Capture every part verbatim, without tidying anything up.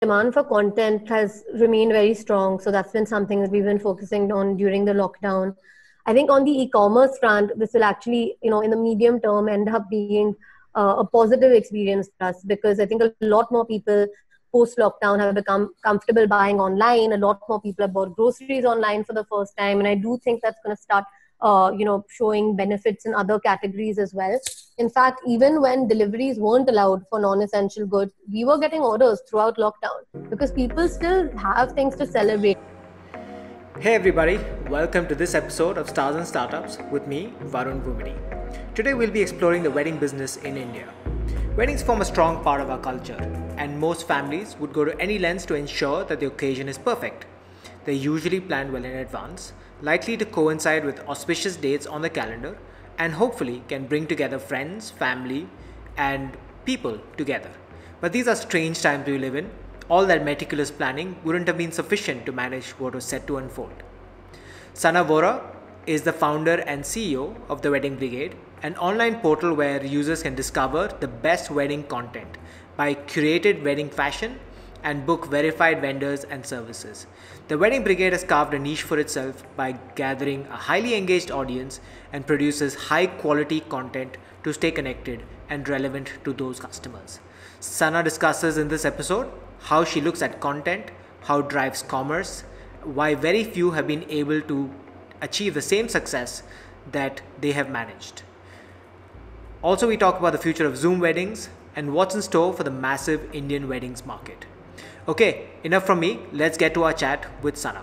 demand for content has remained very strong. So that's been something that we've been focusing on during the lockdown. I think on the e-commerce front, this will actually, you know, in the medium term end up being uh, a positive experience for us, because I think a lot more people post-lockdown have become comfortable buying online. A lot more people have bought groceries online for the first time. And I do think that's going to start, uh, you know, showing benefits in other categories as well. In fact, even when deliveries weren't allowed for non-essential goods, we were getting orders throughout lockdown because people still have things to celebrate. Hey everybody, welcome to this episode of Stars and Startups with me, Varun Bhumidi. Today we'll be exploring the wedding business in India. Weddings form a strong part of our culture, and most families would go to any lengths to ensure that the occasion is perfect. They're usually planned well in advance, likely to coincide with auspicious dates on the calendar, and hopefully can bring together friends, family, and people together. But these are strange times we live in. All that meticulous planning wouldn't have been sufficient to manage what was set to unfold. Sana Vora is the founder and C E O of The Wedding Brigade, an online portal where users can discover the best wedding content, buy curated wedding fashion, and book verified vendors and services. The Wedding Brigade has carved a niche for itself by gathering a highly engaged audience and produces high quality content to stay connected and relevant to those customers. Sana discusses in this episode how she looks at content, how it drives commerce, why very few have been able to achieve the same success that they have managed. Also, we talk about the future of Zoom weddings and what's in store for the massive Indian weddings market. Okay, enough from me. Let's get to our chat with Sana.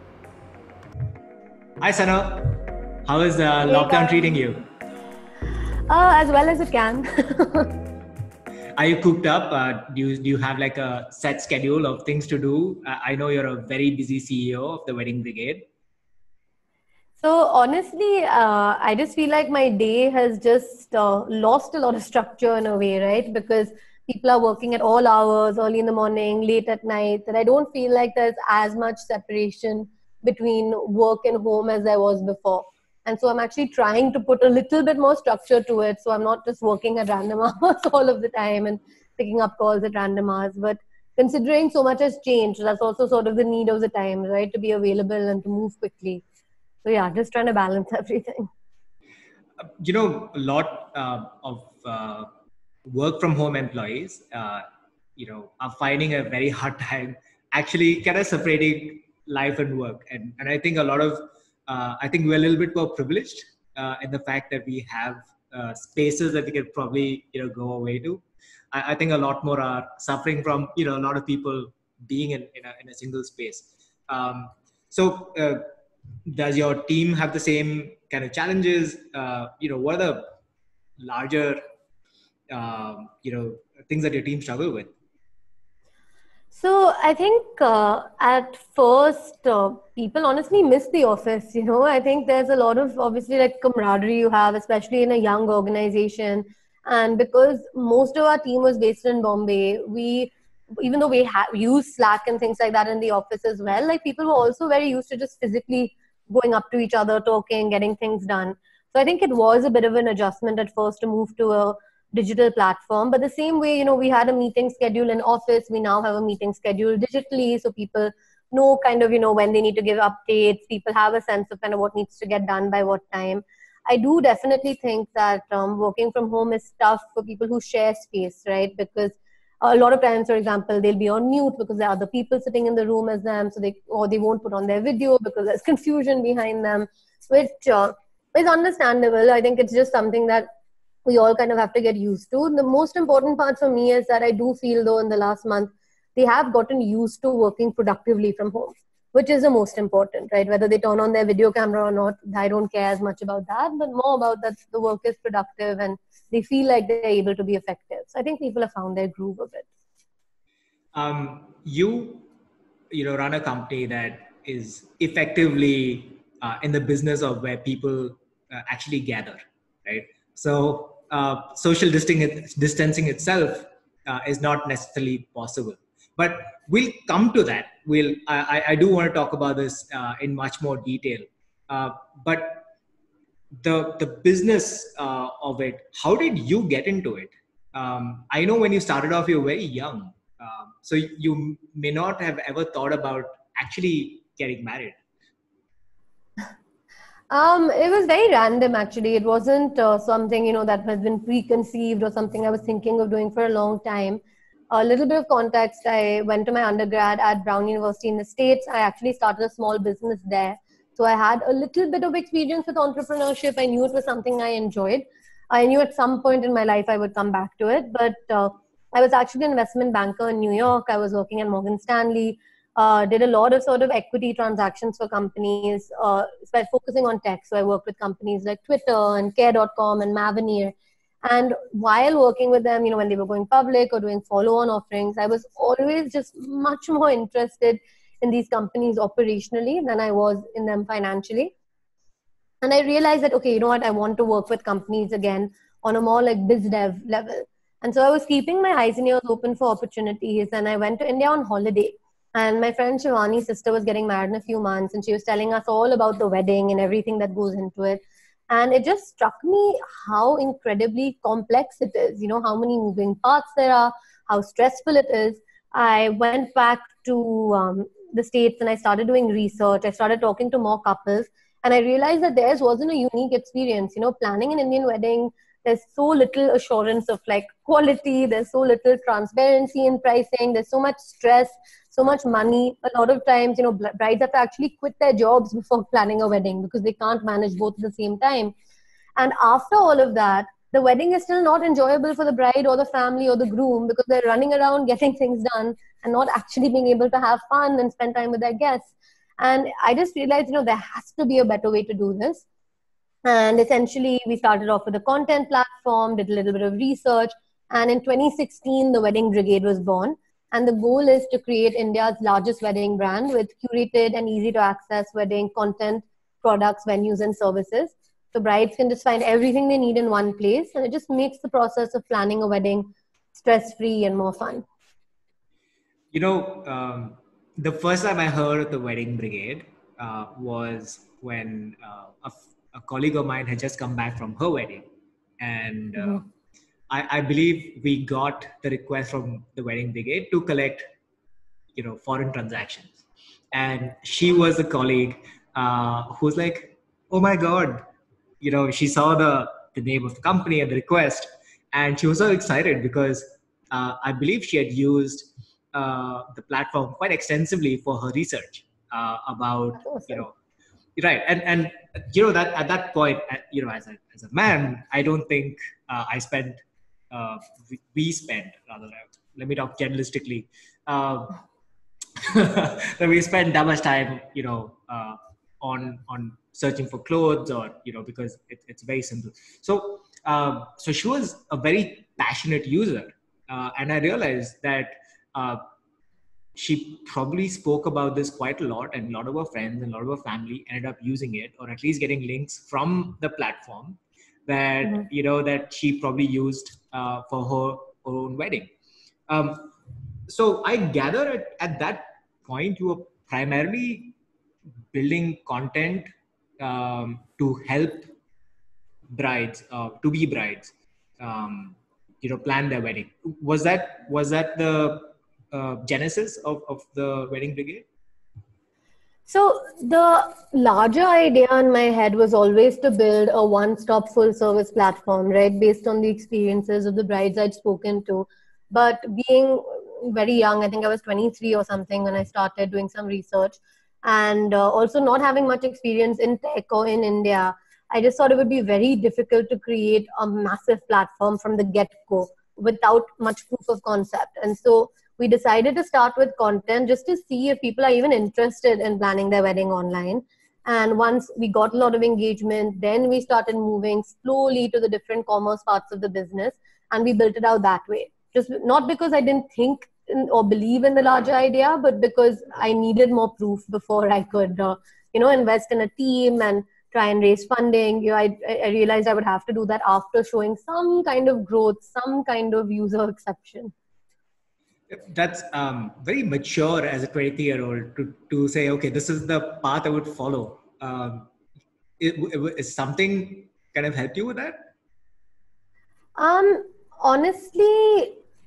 Hi Sana, how is the uh, Hey, lockdown Karan. treating you? Uh, as well as it can. Are you cooked up? Uh, do, you, do you have like a set schedule of things to do? Uh, I know you're a very busy C E O of the Wedding Brigade. So honestly, uh, I just feel like my day has just uh, lost a lot of structure in a way, right? Because people are working at all hours, early in the morning, late at night, that I don't feel like there's as much separation between work and home as there was before. And so I'm actually trying to put a little bit more structure to it. So I'm not just working at random hours all of the time and picking up calls at random hours. But considering so much has changed, that's also sort of the need of the time, right? To be available and to move quickly. So yeah, just trying to balance everything. You know, a lot uh, of uh, work from home employees, uh, you know, are finding a very hard time actually kind of separating life and work. And, and I think a lot of, uh, I think we're a little bit more privileged uh, in the fact that we have uh, spaces that we can probably, you know, go away to. I, I think a lot more are suffering from, you know, a lot of people being in, in, a, in a single space. Um, so, uh, does your team have the same kind of challenges? Uh, you know, what are the larger, um, you know, things that your team struggle with? So I think uh, at first uh, people honestly miss the office. You know, I think there's a lot of obviously like camaraderie you have, especially in a young organization. And because most of our team was based in Bombay, we even though we have used Slack and things like that in the office as well, like people were also very used to just physically going up to each other, talking, getting things done. So I think it was a bit of an adjustment at first to move to a digital platform. But the same way, you know, we had a meeting schedule in office, we now have a meeting schedule digitally. So people know kind of, you know, when they need to give updates. People have a sense of kind of what needs to get done by what time. I do definitely think that um, working from home is tough for people who share space, right? Because a lot of times, for example, they'll be on mute because there are other people sitting in the room as them, so they or they won't put on their video because there's confusion behind them, which uh, is understandable. I think it's just something that we all kind of have to get used to. The most important part for me is that I do feel though in the last month, they have gotten used to working productively from home, which is the most important, right? Whether they turn on their video camera or not, I don't care as much about that, but more about that the work is productive and they feel like they're able to be effective. So I think people have found their groove a bit. Um, you, you know, run a company that is effectively uh, in the business of where people uh, actually gather, right? So uh, social distancing, distancing itself uh, is not necessarily possible. But we'll come to that. We'll. I, I do want to talk about this uh, in much more detail. Uh, but the the business uh, of it. How did you get into it? Um, I know when you started off, you were very young. Um, so you may not have ever thought about actually getting married. Um, it was very random actually. It wasn't uh, something, you know, that has been preconceived or something I was thinking of doing for a long time. A little bit of context, I went to my undergrad at Brown University in the States. I actually started a small business there. So I had a little bit of experience with entrepreneurship. I knew it was something I enjoyed. I knew at some point in my life I would come back to it. But uh, I was actually an investment banker in New York. I was working at Morgan Stanley, uh, did a lot of sort of equity transactions for companies, uh, focusing on tech. So I worked with companies like Twitter and Care dot com and Mavenir. And while working with them, you know, when they were going public or doing follow-on offerings, I was always just much more interested in these companies operationally than I was in them financially. And I realized that, okay, you know what, I want to work with companies again on a more like biz dev level. And so I was keeping my eyes and ears open for opportunities. And I went to India on holiday. And my friend Shivani's sister was getting married in a few months. And she was telling us all about the wedding and everything that goes into it. And it just struck me how incredibly complex it is, you know, how many moving parts there are, how stressful it is. I went back to um, the States and I started doing research. I started talking to more couples. And I realized that theirs wasn't a unique experience. You know, planning an Indian wedding, there's so little assurance of like quality, there's so little transparency in pricing, there's so much stress, so much money. A lot of times, you know, brides have to actually quit their jobs before planning a wedding because they can't manage both at the same time. And after all of that, the wedding is still not enjoyable for the bride or the family or the groom because they're running around getting things done and not actually being able to have fun and spend time with their guests. And I just realized, you know, there has to be a better way to do this. And essentially, we started off with a content platform, did a little bit of research. And in twenty sixteen, the Wedding Brigade was born. And the goal is to create India's largest wedding brand with curated and easy to access wedding content, products, venues, and services. So brides can just find everything they need in one place. And it just makes the process of planning a wedding stress-free and more fun. You know, um, the first time I heard of the Wedding Brigade uh, was when uh, a, a colleague of mine had just come back from her wedding. And uh, mm-hmm. I, I believe we got the request from the Wedding Brigade to collect, you know, foreign transactions. And she was a colleague uh, who's like, oh my God, you know, she saw the, the name of the company and the request. And she was so excited because uh, I believe she had used uh, the platform quite extensively for her research uh, about, awesome. you know, right. And, and, you know, that at that point, you know, as a, as a man, I don't think uh, I spent, uh, we, we spent rather, let me talk generalistically, uh, that we spend that much time, you know, uh, on, on searching for clothes or, you know, because it, it's very simple. So, um, so she was a very passionate user. Uh, and I realized that uh, she probably spoke about this quite a lot, and a lot of her friends and a lot of her family ended up using it, or at least getting links from the platform that, mm-hmm. you know, that she probably used uh, for her, her own wedding. Um, so I gather at, at that point, you were primarily building content um, to help brides, uh, to be brides, um, you know, plan their wedding. Was that was that the uh, genesis of, of the Wedding Brigade? So the larger idea in my head was always to build a one-stop full-service platform, right, based on the experiences of the brides I'd spoken to. But being very young, I think I was twenty-three or something when I started doing some research, and uh, also not having much experience in tech or in India, I just thought it would be very difficult to create a massive platform from the get-go without much proof of concept. And so we decided to start with content just to see if people are even interested in planning their wedding online. And once we got a lot of engagement, then we started moving slowly to the different commerce parts of the business, and we built it out that way. Just not because I didn't think in, or believe in the larger idea, but because I needed more proof before I could, uh, you know, invest in a team and try and raise funding. You know, I, I realized I would have to do that after showing some kind of growth, some kind of user exception. That's um, very mature as a twenty-three year old to, to say, okay, this is the path I would follow. Um, it, it, is something kind of helped you with that? Um, honestly,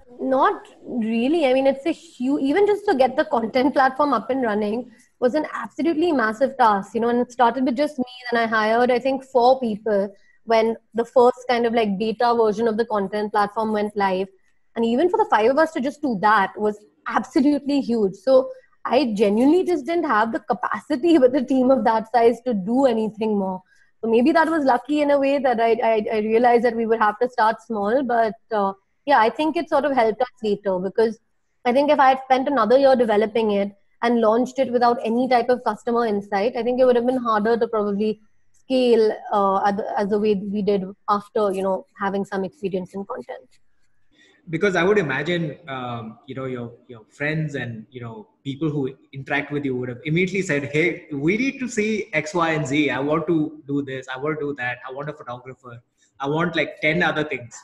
Not really. I mean, it's a huge, even just to get the content platform up and running was an absolutely massive task, you know, and it started with just me. Then I hired, I think, four people when the first kind of like beta version of the content platform went live. And even for the five of us to just do that was absolutely huge. So I genuinely just didn't have the capacity with a team of that size to do anything more. So maybe that was lucky in a way that I, I, I realized that we would have to start small, but uh, yeah, I think it sort of helped us later because I think if I had spent another year developing it and launched it without any type of customer insight, I think it would have been harder to probably scale uh, as, as the way we did after, you know, having some experience in content. Because I would imagine, um, you know, your your friends and you know people who interact with you would have immediately said, "Hey, we need to see X, Y, and Z. I want to do this. I want to do that. I want a photographer. I want like ten other things."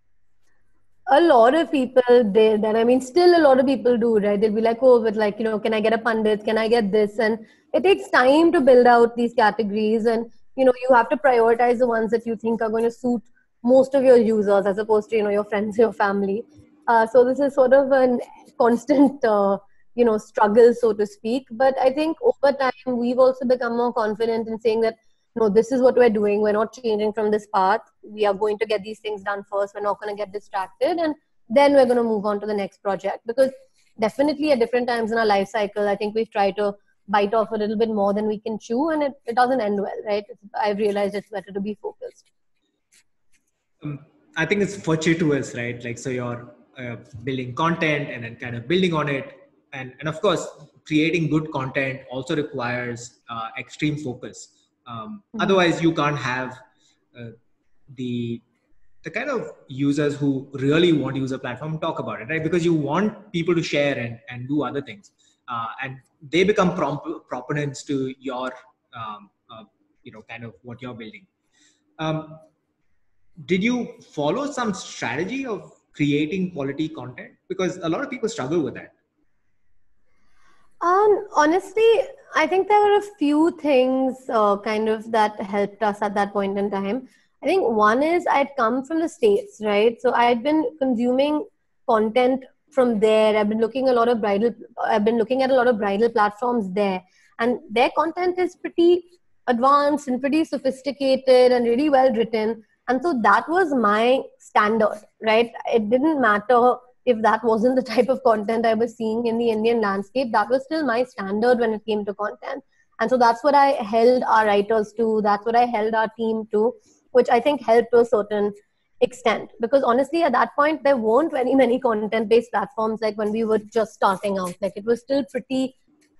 A lot of people did that. I mean, still a lot of people do, right? They'll be like, oh, but like, you know, can I get a pundit? Can I get this? And it takes time to build out these categories. And, you know, you have to prioritize the ones that you think are going to suit most of your users as opposed to, you know, your friends, your family. Uh, so this is sort of a constant, uh, you know, struggle, so to speak. But I think over time, we've also become more confident in saying that, no, this is what we're doing. We're not changing from this path. We are going to get these things done first. We're not going to get distracted. And then we're going to move on to the next project. Because definitely at different times in our life cycle, I think we've tried to bite off a little bit more than we can chew, and it, it doesn't end well, right? I've realized it's better to be focused. Um, I think it's fortuitous, right? Like, so you're uh, building content and then kind of building on it. And, and of course, creating good content also requires uh, extreme focus. Um, Mm-hmm. Otherwise, you can't have uh, the the kind of users who really want to use a platform talk about it, right? Because you want people to share and, and do other things. Uh, and they become prompt, proponents to your, um, uh, you know, kind of what you're building. Um, did you follow some strategy of creating quality content? Because a lot of people struggle with that. Um, honestly, I think there were a few things uh, kind of that helped us at that point in time. I think one is I'd come from the States, right? So I'd been consuming content from there. I've been looking a lot of bridal, I've been looking at a lot of bridal platforms there. And their content is pretty advanced and pretty sophisticated and really well written. And so that was my standard, right? It didn't matter if that wasn't the type of content I was seeing in the Indian landscape. That was still my standard when it came to content. And so that's what I held our writers to, that's what I held our team to, which I think helped to a certain extent. Because honestly, at that point, there weren't very many content based platforms like when we were just starting out. Like it was still pretty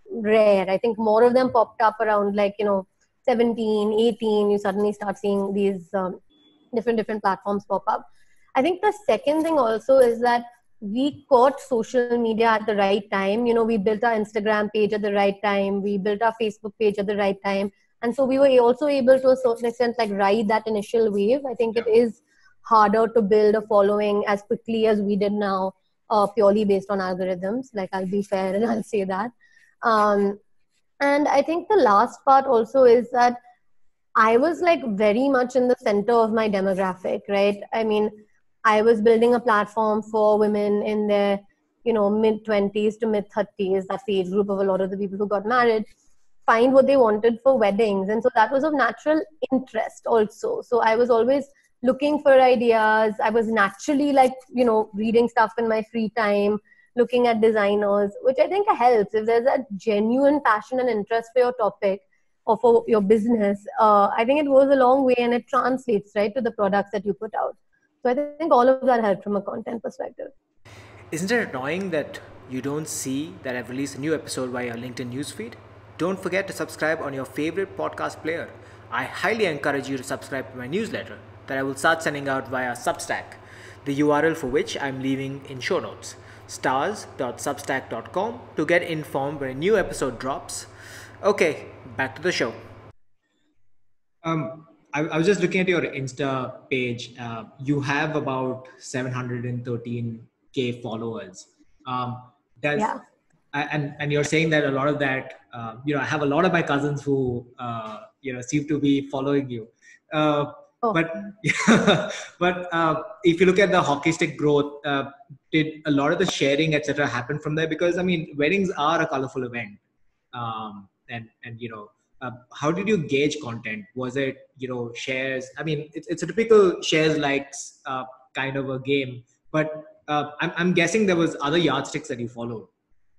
rare. I think more of them popped up around like, you know, seventeen, eighteen. You suddenly start seeing these um, different, different platforms pop up. I think the second thing also is that we caught social media at the right time. You know, we built our Instagram page at the right time. We built our Facebook page at the right time. And so we were also able to a certain extent like ride that initial wave. I think Yeah. it is harder to build a following as quickly as we did now, uh, purely based on algorithms. Like I'll be fair and I'll say that. Um, and I think the last part also is that I was like very much in the center of my demographic, right? I mean, I was building a platform for women in their, you know, mid twenties to mid thirties. That's the age group of a lot of the people who got married, find what they wanted for weddings. And so that was of natural interest also. So I was always looking for ideas. I was naturally like, you know, reading stuff in my free time, looking at designers, which I think helps. If there's a genuine passion and interest for your topic, or for your business, uh, I think it goes a long way and it translates right to the products that you put out. So I think all of that helped from a content perspective. Isn't it annoying that you don't see that I've released a new episode via LinkedIn newsfeed? Don't forget to subscribe on your favorite podcast player. I highly encourage you to subscribe to my newsletter that I will start sending out via Substack, the U R L for which I'm leaving in show notes, stars dot substack dot com, to get informed when a new episode drops. Okay, back to the show. Um, I, I was just looking at your Insta page. Uh, you have about seven hundred thirteen K followers. Um, does Yeah. and and you're saying that a lot of that, uh, you know, I have a lot of my cousins who, uh, you know, seem to be following you. Uh, Oh. But but uh, if you look at the hockey stick growth, uh, did a lot of the sharing, et cetera, happen from there? Because I mean, weddings are a colorful event, um, and and you know, uh, how did you gauge content? Was it, you know, shares? I mean, it's it's a typical shares likes uh, kind of a game, but uh, I'm I'm guessing there was other yardsticks that you followed.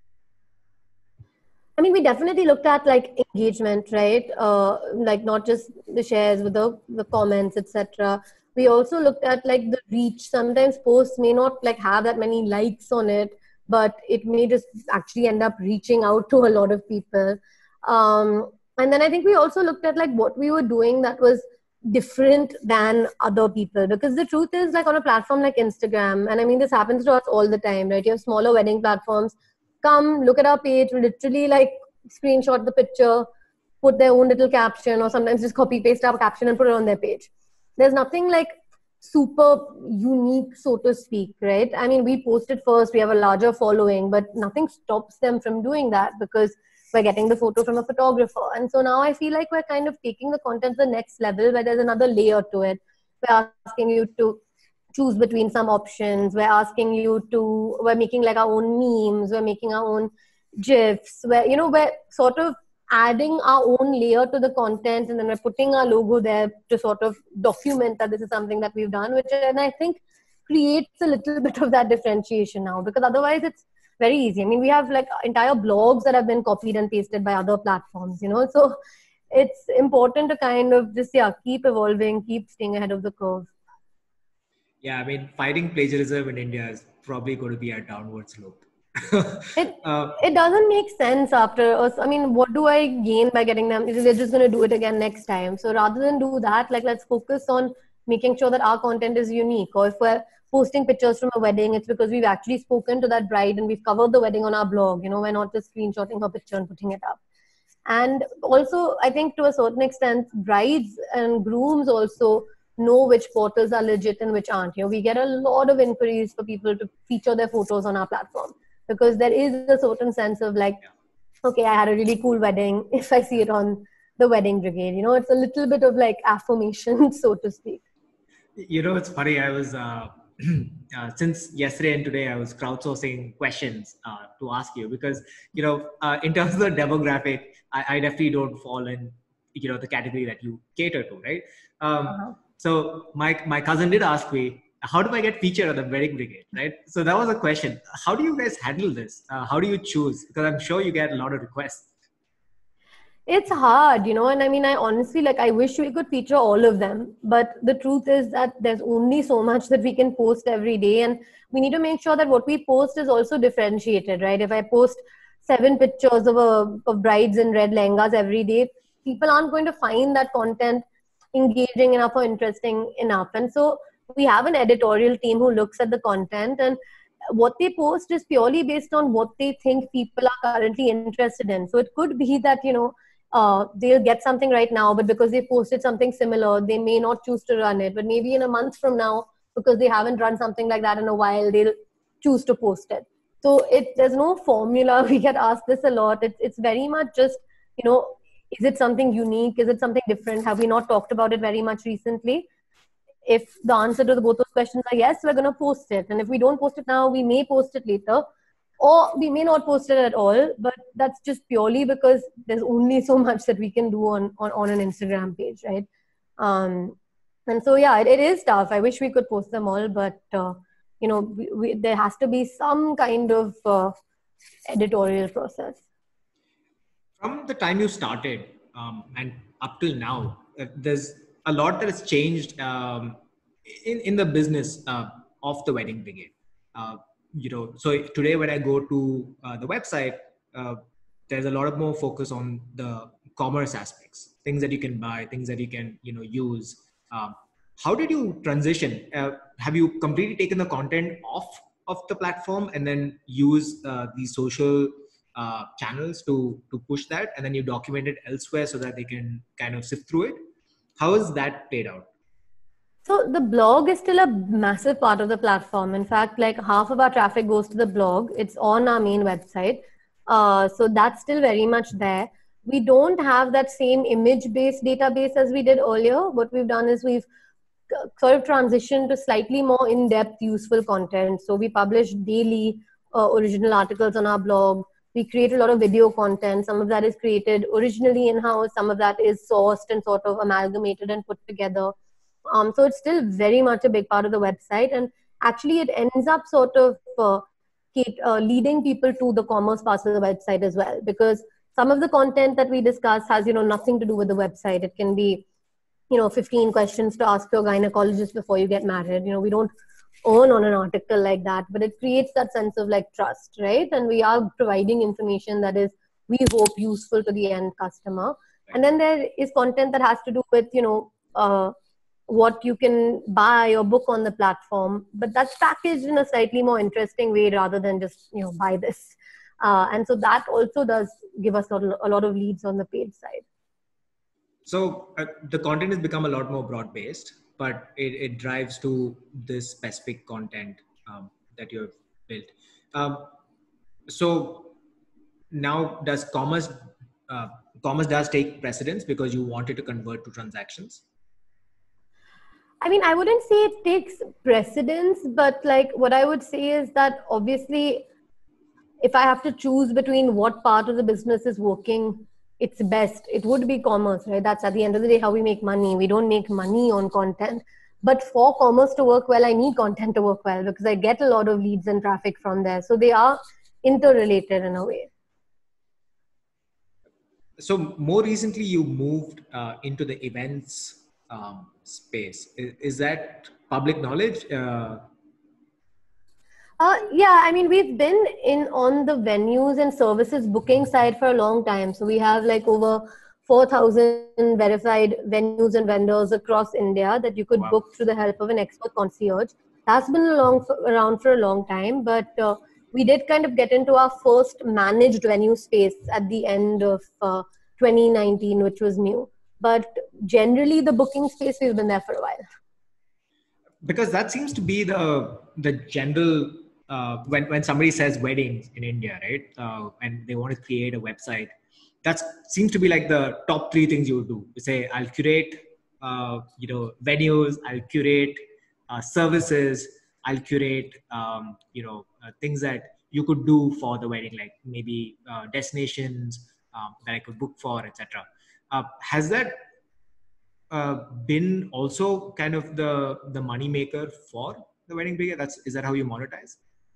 I mean, we definitely looked at like engagement, right? Uh, like not just the shares with the, the comments, et cetera. We also looked at like the reach. Sometimes posts may not like have that many likes on it, but it may just actually end up reaching out to a lot of people. Um, and then I think we also looked at like what we were doing that was different than other people, because the truth is, like on a platform like Instagram, and I mean this happens to us all the time, right? You have smaller wedding platforms come look at our page, literally like screenshot the picture, put their own little caption, or sometimes just copy paste our caption and put it on their page. There's nothing like super unique, so to speak, right? I mean, we posted first, we have a larger following, but nothing stops them from doing that because we're getting the photo from a photographer. And so now I feel like we're kind of taking the content to the next level where there's another layer to it. We're asking you to choose between some options. We're asking you to, we're making like our own memes, we're making our own GIFs, where, you know, we're sort of adding our own layer to the content, and then we're putting our logo there to sort of document that this is something that we've done, which, and I think creates a little bit of that differentiation now, because otherwise it's very easy. I mean, we have like entire blogs that have been copied and pasted by other platforms, you know, so it's important to kind of just, yeah, keep evolving, keep staying ahead of the curve. Yeah, I mean, fighting plagiarism in India is probably going to be a downward slope. it uh, it doesn't make sense after us. I mean, what do I gain by getting them? They're just going to do it again next time. So rather than do that, like let's focus on making sure that our content is unique. Or if we're posting pictures from a wedding, it's because we've actually spoken to that bride and we've covered the wedding on our blog. You know, we're not just screenshotting her picture and putting it up. And also, I think to a certain extent, brides and grooms also know which portals are legit and which aren't. You know, we get a lot of inquiries for people to feature their photos on our platform, because there is a certain sense of like, okay, I had a really cool wedding. If I see it on the Wedding Brigade, you know, it's a little bit of like affirmation, so to speak. You know, it's funny. I was, uh, uh, since yesterday and today, I was crowdsourcing questions uh, to ask you because, you know, uh, in terms of the demographic, I, I definitely don't fall in, you know, the category that you cater to, right? Um, uh-huh. So my, my cousin did ask me, how do I get featured on the Wedding Brigade, right? So that was a question. How do you guys handle this? Uh, how do you choose? Because I'm sure you get a lot of requests. It's hard, you know, and I mean, I honestly, like, I wish we could feature all of them. But the truth is that there's only so much that we can post every day. And we need to make sure that what we post is also differentiated, right? If I post seven pictures of, a, of brides in red lehengas every day, people aren't going to find that content engaging enough or interesting enough. And so we have an editorial team who looks at the content, and what they post is purely based on what they think people are currently interested in. So it could be that, you know, uh, they'll get something right now, but because they posted something similar, they may not choose to run it. But maybe in a month from now, because they haven't run something like that in a while, they'll choose to post it. So it there's no formula. We get asked this a lot. It's it's very much just, you know, is it something unique? Is it something different? Have we not talked about it very much recently? If the answer to the, both those questions are yes, we're going to post it. And if we don't post it now, we may post it later, or we may not post it at all. But that's just purely because there's only so much that we can do on, on, on an Instagram page, right? Um, and so, yeah, it, it is tough. I wish we could post them all, but, uh, you know, we, we, there has to be some kind of uh, editorial process. From the time you started um, and up till now, uh, there's a lot that has changed um, in, in the business uh, of the Wedding Brigade. Uh, you know, so today when I go to uh, the website, uh, there's a lot of more focus on the commerce aspects, things that you can buy, things that you can, you know, use. Um, how did you transition? Uh, have you completely taken the content off of the platform and then use uh, the social uh, channels to to push that, and then you document it elsewhere so that they can kind of sift through it? How has that played out? So the blog is still a massive part of the platform. In fact, like half of our traffic goes to the blog. It's on our main website. Uh, so that's still very much there. We don't have that same image-based database as we did earlier. What we've done is we've uh, sort of transitioned to slightly more in-depth, useful content. So we publish daily uh, original articles on our blog. We create a lot of video content. Some of that is created originally in-house. Some of that is sourced and sort of amalgamated and put together. Um, so it's still very much a big part of the website. And actually, it ends up sort of uh, uh, leading people to the commerce parts of the website as well. Because some of the content that we discuss has, you know, nothing to do with the website. It can be, you know, fifteen questions to ask your gynecologist before you get married. You know, we don't earn on an article like that, but it creates that sense of like trust, right? And we are providing information that is, we hope, useful to the end customer. And then there is content that has to do with, you know, uh, what you can buy or book on the platform, but that's packaged in a slightly more interesting way rather than just, you know, buy this. Uh, and so that also does give us a lot of leads on the paid side. So uh, the content has become a lot more broad-based, but it, it drives to this specific content um, that you have built. Um, so now does commerce, uh, commerce does take precedence because you wanted to convert to transactions? I mean, I wouldn't say it takes precedence, but like what I would say is that obviously, if I have to choose between what part of the business is working, it's best, it would be commerce, right? That's at the end of the day how we make money. We don't make money on content. But for commerce to work well, I need content to work well because I get a lot of leads and traffic from there. So they are interrelated in a way. So more recently, you moved uh, into the events um, space. Is, is that public knowledge? Uh, Uh, yeah, I mean, we've been in on the venues and services booking side for a long time. So we have like over four thousand verified venues and vendors across India that you could wow. book through the help of an expert concierge. That's been along for, around for a long time, but uh, we did kind of get into our first managed venue space at the end of uh, twenty nineteen, which was new. But generally, the booking space, we've been there for a while. Because that seems to be the the general uh, when when somebody says weddings in India, right? Uh, and they want to create a website, that seems to be like the top three things you would do. You say, I'll curate, uh, you know, venues. I'll curate uh, services. I'll curate, um, you know, uh, things that you could do for the wedding, like maybe uh, destinations um, that I could book for, et cetera. Uh, has that uh, been also kind of the the money maker for the wedding brigade? That's is that how you monetize?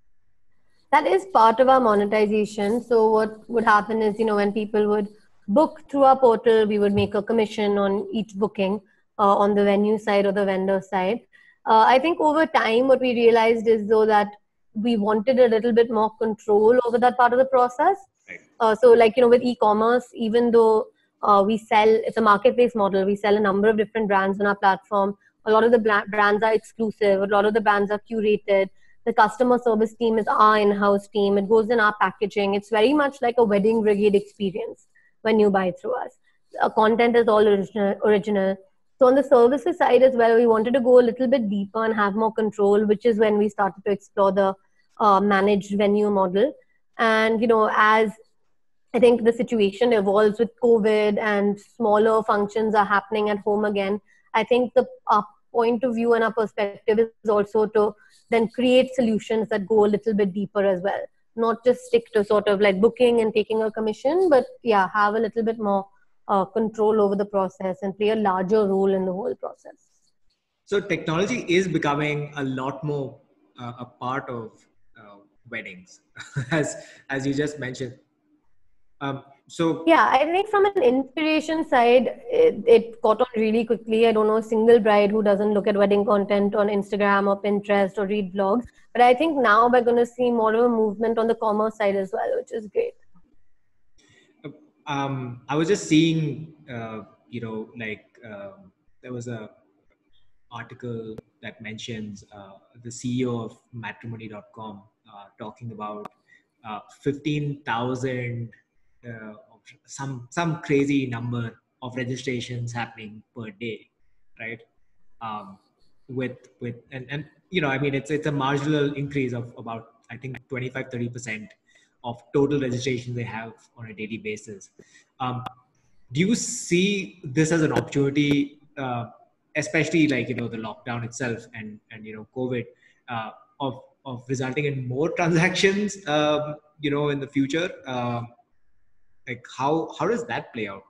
That is part of our monetization. So what would happen is, you know, when people would book through our portal, we would make a commission on each booking uh, on the venue side or the vendor side. Uh, I think over time, what we realized is though that we wanted a little bit more control over that part of the process. Right. Uh, so like, you know, with e-commerce, even though uh, we sell, it's a marketplace model, we sell a number of different brands on our platform. A lot of the brands are exclusive. A lot of the brands are curated. The customer service team is our in-house team. It goes in our packaging. It's very much like a wedding brigade experience when you buy through us. Our content is all original. original. So on the services side as well, we wanted to go a little bit deeper and have more control, which is when we started to explore the uh, managed venue model. And, you know, as I think the situation evolves with COVID and smaller functions are happening at home again, I think the our point of view and our perspective is also to then create solutions that go a little bit deeper as well. Not just stick to sort of like booking and taking a commission, but yeah, have a little bit more uh, control over the process and play a larger role in the whole process. So technology is becoming a lot more uh, a part of uh, weddings, as as you just mentioned. Um, so yeah, I think from an inspiration side, it, it caught on really quickly. I don't know a single bride who doesn't look at wedding content on Instagram or Pinterest or read blogs. But I think now we're going to see more of a movement on the commerce side as well, which is great. Um, I was just seeing, uh, you know, like uh, there was a article that mentions uh, the C E O of matrimony dot com uh, talking about uh, fifteen thousand, uh, some some crazy number of registrations happening per day, right? Um, with with and, and you know, I mean, it's it's a marginal increase of about, I think, twenty-five, thirty percent of total registrations they have on a daily basis. Um, do you see this as an opportunity? Uh, especially like, you know, the lockdown itself and, and, you know, COVID, uh, of, of resulting in more transactions, um, you know, in the future? Um, like how, how does that play out?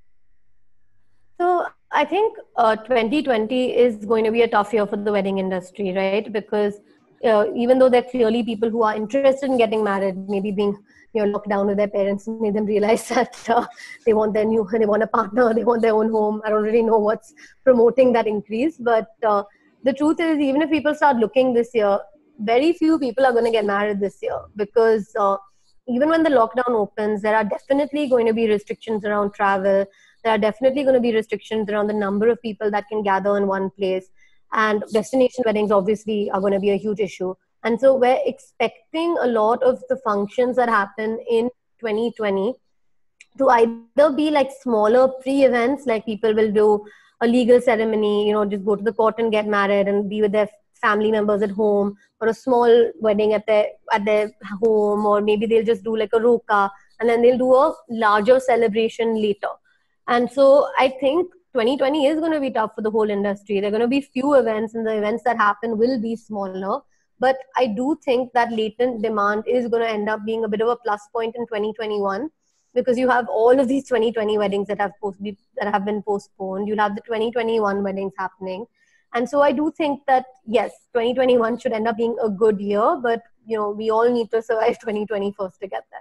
So I think uh, twenty twenty is going to be a tough year for the wedding industry, right? Because uh, even though there are clearly people who are interested in getting married, maybe being you know locked down with their parents made them realize that uh, they want their new, they want a partner, they want their own home. I don't really know what's promoting that increase, but uh, the truth is, even if people start looking this year, very few people are going to get married this year because uh, even when the lockdown opens, there are definitely going to be restrictions around travel. There are definitely going to be restrictions around the number of people that can gather in one place. And destination weddings obviously are going to be a huge issue. And so we're expecting a lot of the functions that happen in twenty twenty to either be like smaller pre-events, like people will do a legal ceremony, you know, just go to the court and get married and be with their family members at home, or a small wedding at their at their home, or maybe they'll just do like a roka and then they'll do a larger celebration later. And so I think twenty twenty is going to be tough for the whole industry. There are going to be few events, and the events that happen will be smaller. But I do think that latent demand is going to end up being a bit of a plus point in twenty twenty-one, because you have all of these twenty twenty weddings that have post- that have been postponed. You'll have the twenty twenty-one weddings happening. And so I do think that, yes, twenty twenty-one should end up being a good year, but you know, we all need to survive twenty twenty first to get there.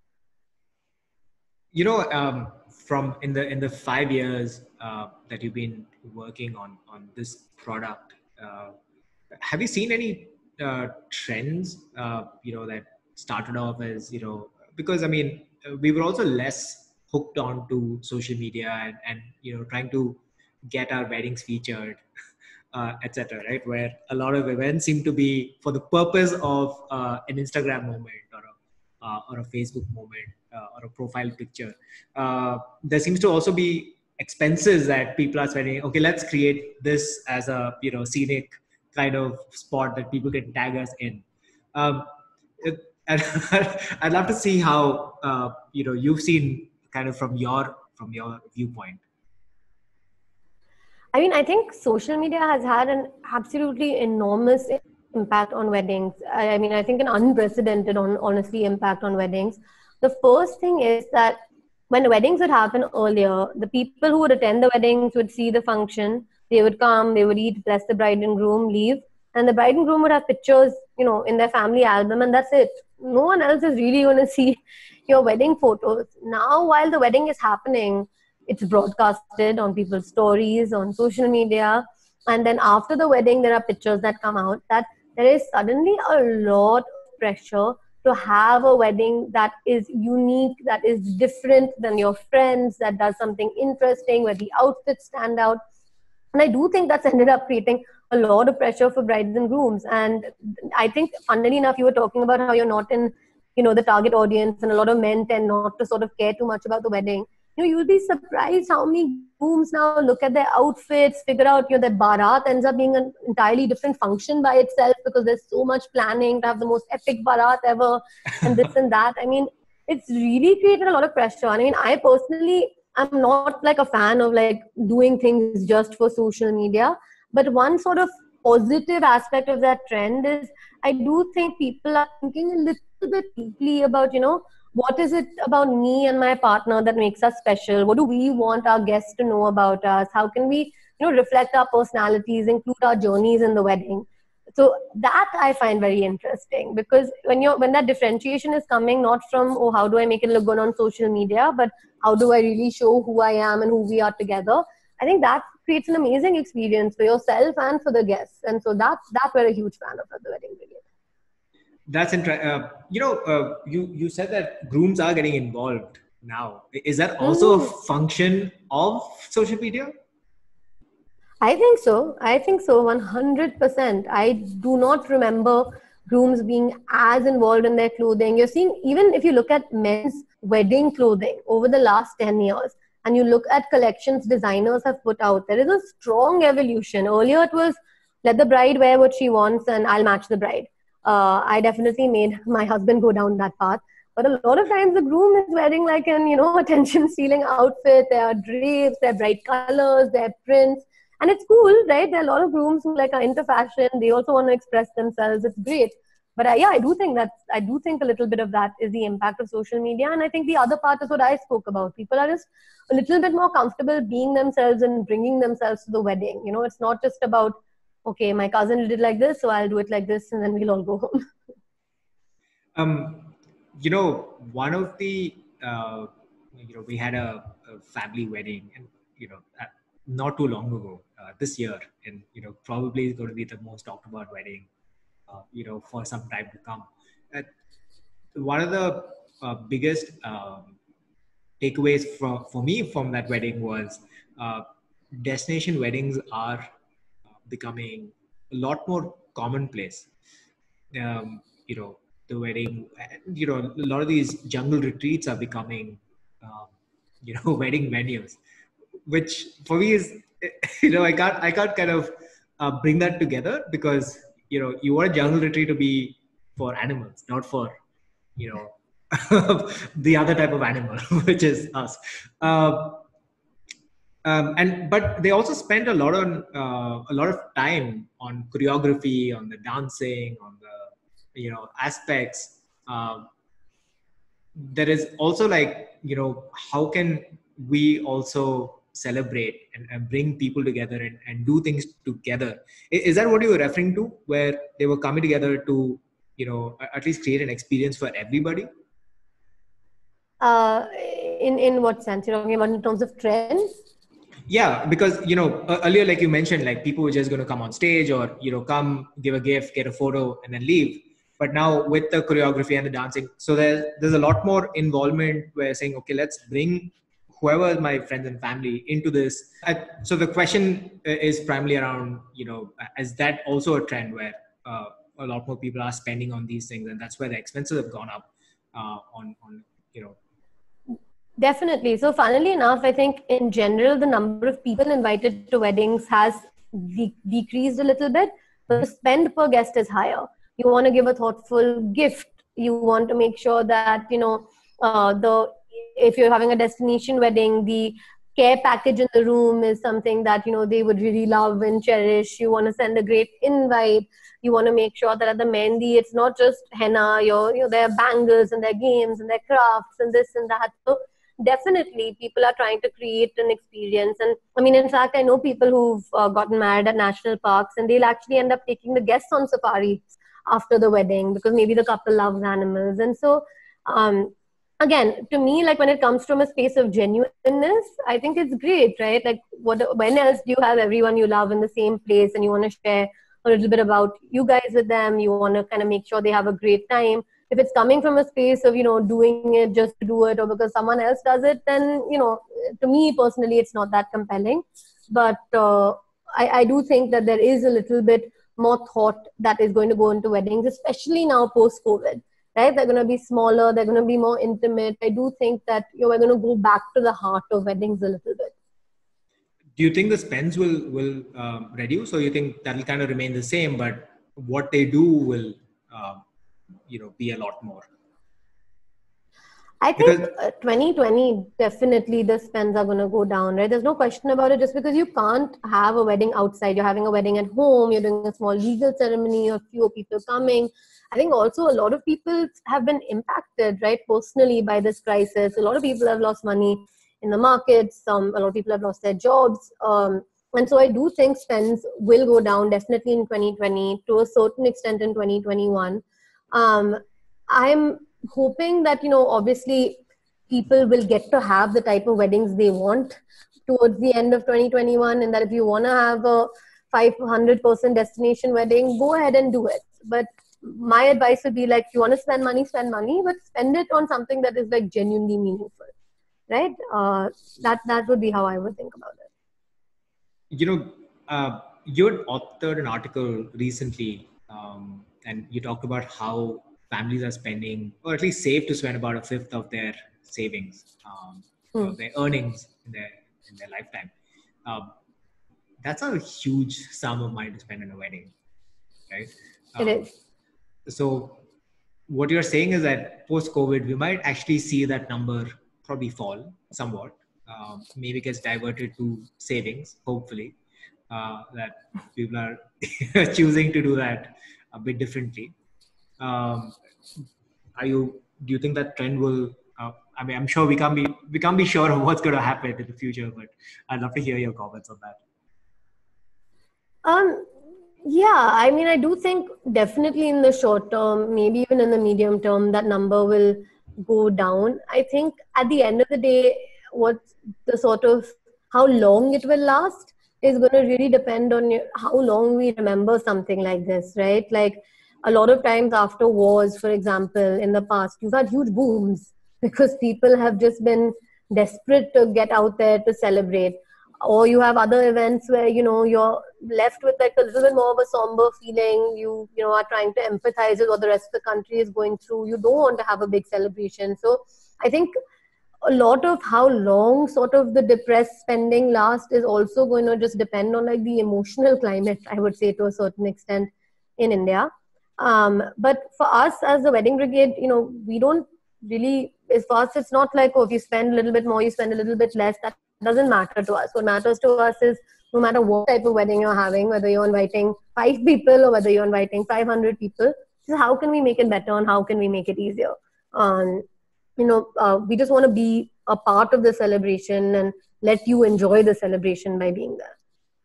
You know, um, from in the in the five years uh, that you've been working on on this product, uh, have you seen any uh, trends? Uh, you know, that started off as, you know, because I mean, we were also less hooked on to social media and, and you know, trying to get our weddings featured, uh, et cetera. Right, where a lot of events seem to be for the purpose of uh, an Instagram moment or a uh, or a Facebook moment. Uh, or a profile picture. Uh, there seems to also be expenses that people are spending. Okay, let's create this as a, you know, scenic kind of spot that people can tag us in. Um, it, and I'd love to see how uh, you know, you've seen kind of from your from your viewpoint. I mean, I think social media has had an absolutely enormous impact on weddings. I, I mean, I think an unprecedented, on honestly, impact on weddings. The first thing is that when weddings would happen earlier, the people who would attend the weddings would see the function. They would come, they would eat, bless the bride and groom, leave, and the bride and groom would have pictures, you know, in their family album, and that's it. No one else is really going to see your wedding photos. Now, while the wedding is happening, it's broadcasted on people's stories, on social media, and then after the wedding, there are pictures that come out. That there is suddenly a lot of pressure to have a wedding that is unique, that is different than your friends, that does something interesting, where the outfits stand out. And I do think that's ended up creating a lot of pressure for brides and grooms. And I think, funnily enough, you were talking about how you're not in, you know, the target audience, and a lot of men tend not to sort of care too much about the wedding. You know, you'll be surprised how many grooms now look at their outfits, figure out, you know, that Bharat ends up being an entirely different function by itself, because there's so much planning to have the most epic Bharat ever, and this and that. I mean, it's really created a lot of pressure. I mean, I personally, I'm not like a fan of like doing things just for social media, but one sort of positive aspect of that trend is I do think people are thinking a little bit deeply about, you know, what is it about me and my partner that makes us special? What do we want our guests to know about us? How can we, you know, reflect our personalities, include our journeys in the wedding? So that I find very interesting, because when you're when that differentiation is coming not from, oh, how do I make it look good on social media, but how do I really show who I am and who we are together? I think that creates an amazing experience for yourself and for the guests. And so that's that we're a huge fan of at the Wedding Brigade. That's interesting. Uh, you know, uh, you you said that grooms are getting involved now. Is that also mm-hmm. a function of social media? I think so. I think so. one hundred percent. I do not remember grooms being as involved in their clothing. You're seeing, even if you look at men's wedding clothing over the last ten years, and you look at collections designers have put out, there is a strong evolution. Earlier it was, let the bride wear what she wants and I'll match the bride. Uh, I definitely made my husband go down that path. But a lot of times the groom is wearing like an, you know, attention-stealing outfit. There are drapes, there are bright colors, there are prints. And it's cool, right? There are a lot of grooms who like are into fashion. They also want to express themselves. It's great. But I, yeah, I do think that I do think a little bit of that is the impact of social media. And I think the other part is what I spoke about. People are just a little bit more comfortable being themselves and bringing themselves to the wedding. You know, it's not just about, okay, my cousin did it like this, so I'll do it like this, and then we'll all go home. Um, you know, one of the, uh, you know, we had a, a family wedding, and you know, uh, not too long ago, uh, this year, and you know, probably is going to be the most talked about wedding, uh, you know, for some time to come. Uh, one of the uh, biggest um, takeaways from for me from that wedding was uh, destination weddings are uh, becoming a lot more commonplace. Um, you know, the wedding, you know, a lot of these jungle retreats are becoming, um, you know, wedding venues, which for me is, you know, I can't, I can't kind of uh, bring that together because, you know, you want a jungle retreat to be for animals, not for, you know, the other type of animal, which is us. Uh, um, and but they also spend a lot on uh, a lot of time on choreography, on the dancing, on the you know aspects. Um, there is also like you know how can we also celebrate and, and bring people together and, and do things together. I- is that what you were referring to, where they were coming together to you know a- at least create an experience for everybody? Uh, in in what sense you're talking about in terms of trends? Yeah, because you know uh, earlier, like you mentioned, like people were just going to come on stage or you know come give a gift, get a photo, and then leave. But now with the choreography and the dancing, so there's there's a lot more involvement. Where saying, okay, let's bring whoever is my friends and family into this. I, so the question uh, is primarily around you know is that also a trend where uh, a lot more people are spending on these things, and that's where the expenses have gone up uh, on on you know. Definitely. So, funnily enough, I think in general, the number of people invited to weddings has de- decreased a little bit, but the spend per guest is higher. You want to give a thoughtful gift. You want to make sure that, you know, uh, the if you're having a destination wedding, the care package in the room is something that, you know, they would really love and cherish. You want to send a great invite. You want to make sure that at the mehndi, it's not just henna, your, you know, there are bangles and there are games and there are crafts and this and that. So, definitely people are trying to create an experience. And I mean, in fact, I know people who've uh, gotten married at national parks and they'll actually end up taking the guests on safari after the wedding because maybe the couple loves animals. And so um, again, to me, like when it comes from a space of genuineness, I think it's great, right? Like what when else do you have everyone you love in the same place and you want to share a little bit about you guys with them? You want to kind of make sure they have a great time. If it's coming from a space of, you know, doing it just to do it or because someone else does it, then, you know, to me personally, it's not that compelling. But uh, I, I do think that there is a little bit more thought that is going to go into weddings, especially now post COVID, right? They're going to be smaller, they're going to be more intimate. I do think that, you know, we're going to go back to the heart of weddings a little bit. Do you think the spends will will um, reduce, or you think that'll kind of remain the same, but what they do will uh, you know be a lot more? I think Because uh, twenty twenty, definitely the spends are going to go down, right? There's no question about it. Just because you can't have a wedding outside, you're having a wedding at home, you're doing a small legal ceremony, or fewer people coming. I think also a lot of people have been impacted, right, personally by this crisis. A lot of people have lost money in the markets. Some, a lot of people have lost their jobs. Um, and so I do think spends will go down definitely in twenty twenty, to a certain extent in twenty twenty-one. Um, I'm hoping that, you know, obviously people will get to have the type of weddings they want towards the end of twenty twenty-one, and that if you want to have a five hundred percent destination wedding, go ahead and do it. But my advice would be like, if you want to spend money, spend money, but spend it on something that is like genuinely meaningful, right? Uh, that that would be how I would think about it. you know uh, you had authored an article recently, um, and you talked about how families are spending, or at least save to spend about a fifth of their savings, um, you know, Hmm. their earnings in their in their lifetime. Um, that's a huge sum of money to spend on a wedding, right? It Um, is. so what you're saying is that post COVID, we might actually see that number probably fall somewhat. Um, maybe gets diverted to savings, hopefully. uh, that people are choosing to do that a bit differently. Um, are you? Do you think that trend will? Uh, I mean, I'm sure we can't be we can't be sure of what's going to happen in the future, but I'd love to hear your comments on that. Um, yeah, I mean, I do think definitely in the short term, maybe even in the medium term, that number will go down. I think at the end of the day, what the sort of how long it will last is going to really depend on your- how long we remember something like this, right? Like a lot of times after wars, for example, in the past, you've had huge booms because people have just been desperate to get out there to celebrate. Or you have other events where you know you're left with like a little bit more of a somber feeling. You you know are trying to empathize with what the rest of the country is going through. You don't want to have a big celebration. So I think a lot of how long sort of the depressed spending lasts is also going to just depend on like the emotional climate, I would say, to a certain extent in India. Um, but for us as the wedding brigade, you know, we don't really, as for us, it's not like, oh, if you spend a little bit more, you spend a little bit less. That doesn't matter to us. What matters to us is no matter what type of wedding you're having, whether you're inviting five people or whether you're inviting five hundred people, just how can we make it better and how can we make it easier? Um, you know, uh, we just want to be a part of the celebration and let you enjoy the celebration by being there.